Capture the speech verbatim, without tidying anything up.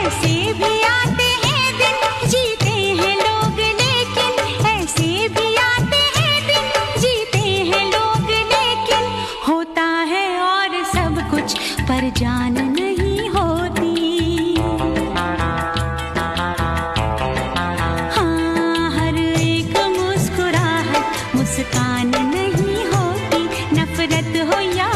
ऐसे भी आते हैं दिन, जीते हैं लोग लेकिन, ऐसे भी आते हैं दिन, जीते हैं लोग लेकिन, होता है और सब कुछ पर जान नहीं होती। हाँ, हर एक मुस्कुराहट मुस्कान नहीं होती, नफरत हो या